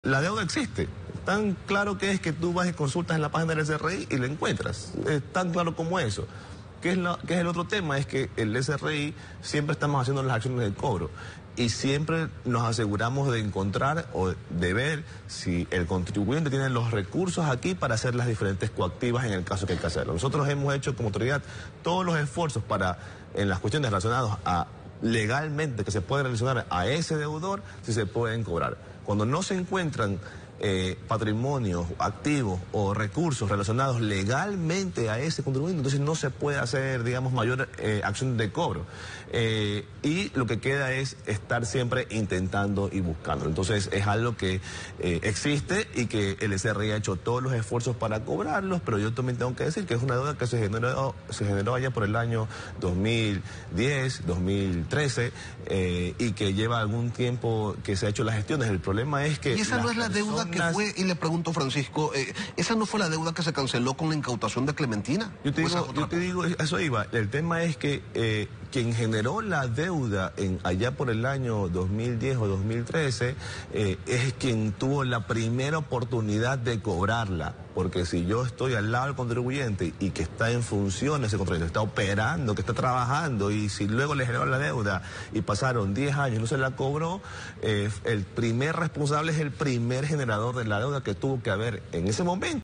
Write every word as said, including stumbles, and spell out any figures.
La deuda existe. Tan claro que es que tú vas y consultas en la página del S R I y la encuentras. Es tan claro como eso. ¿Qué es, la, qué es el otro tema? Es que el S R I siempre estamos haciendo las acciones de cobro y siempre nos aseguramos de encontrar o de ver si el contribuyente tiene los recursos aquí para hacer las diferentes coactivas en el caso que hay que hacerlo. Nosotros hemos hecho como autoridad todos los esfuerzos para, en las cuestiones relacionadas a legalmente que se puede relacionar a ese deudor, si se pueden cobrar. Cuando no se encuentran eh, patrimonios, activos o recursos relacionados legalmente a ese contribuyente, entonces no se puede hacer, digamos, mayor eh, acción de cobro. Eh, y lo que queda es estar siempre intentando y buscando. Entonces es algo que eh, existe y que el S R I ha hecho todos los esfuerzos para cobrarlos, pero yo también tengo que decir que es una deuda que se generó, se generó allá por el año dos mil diez, dos mil trece eh, y que lleva algún tiempo que se ha hecho las gestiones. El problema es que... Y esa no es la personas... deuda que fue, y le pregunto, Francisco, eh, ¿esa no fue la deuda que se canceló con la incautación de Clementina? Yo te digo, yo te digo, eso iba. El tema es que eh, quien generó la deuda en allá por el año dos mil diez o dos mil trece eh, es quien tuvo la primera oportunidad de cobrarla. Porque si yo estoy al lado del contribuyente y que está en función ese contribuyente, está operando, que está trabajando, y si luego le generó la deuda y pasaron diez años y no se la cobró, eh, el primer responsable es el primer generador de la deuda que tuvo que haber en ese momento.